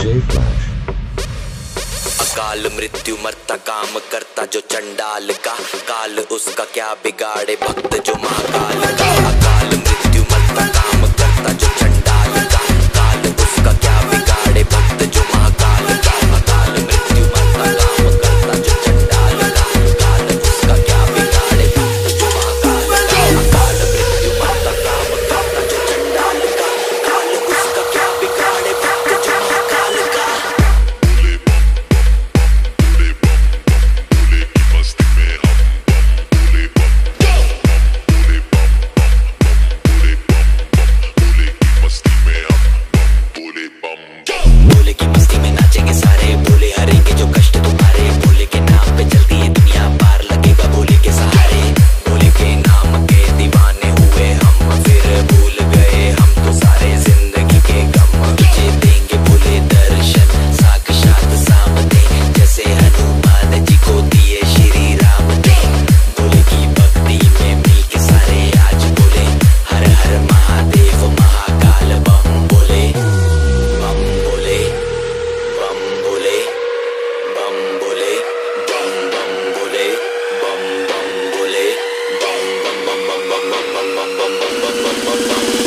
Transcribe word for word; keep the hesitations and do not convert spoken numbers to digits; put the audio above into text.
J Flash। अकाल मृत्यु मरता काम करता जो चंडाल का, काल उसका क्या बिगाड़े भक्त जो महाकाल का। अकाल मृत्यु मरता काम करता जो चंडाल का, काल उसका क्या बिगाड़े भक्त जो महाकाल का। अकाल मृत्यु मरता काम करता जो चंडाल का, काल उसका क्या बिगाड़े भक्त जो महाकाल का। अकाल मृत्यु मरता काम करता जो चंडाल का, काल उसका क्या बिगाड़े भक्त जो महाकाल का। भोले की मस्ती में नाचेंगे सारे, भोले हरेंगे जो कष्ट तुम्हारे, भोले के नाम पे चलती है दुनिया, पार लगेगा भोले के सहारे। भोले के नाम के दीवाने हुए हम, फिर भूल गए हम तो सारे जिंदगी के गम। तुझे देंगे भोले दर्शन साक्षात सामने, जैसे हनुमान जी को दिए श्री राम ने। भोले की भक्ति में मिलके सारे आज बोले, हर हर महादेव महाकाल बम बोले। बम बोले बम बोले बम बोले बम बम बोले बम बम बोले बम बम बम बम बम बम बम बम बम बम बम बम बम।